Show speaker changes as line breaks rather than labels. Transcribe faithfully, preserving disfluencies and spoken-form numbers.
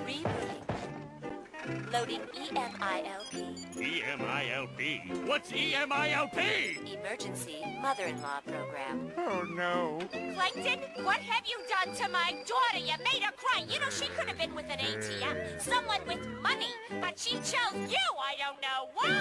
Rebooting. Loading E M I L P.
E M I L P? What's E M I L P?
Emergency Mother-in-Law Program.
Oh, no.
Plankton, what have you done to my daughter? You made her cry. You know, she could have been with an A T M. Someone with money. But she chose you. I don't know why.